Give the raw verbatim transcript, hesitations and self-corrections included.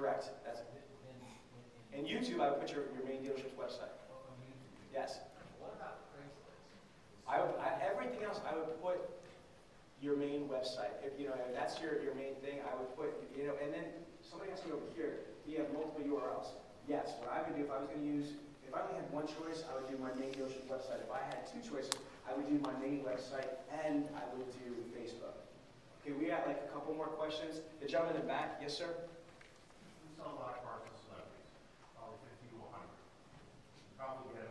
Correct. That's in YouTube, I would put your, your main dealership's website. Yes. What about Craigslist? I would, I, everything else, I would put your main website. If you know, if that's your, your main thing, I would put, you know, and then somebody asked me over here, do you have multiple U R Ls? Yes. What I would do if I was going to use, if I only had one choice, I would do my main dealership website. If I had two choices, I would do my main website and I would do Facebook. Okay, we got like a couple more questions. The gentleman in the back, yes, sir? We sell a lot of cars to celebrities, probably fifty to one hundred. Probably get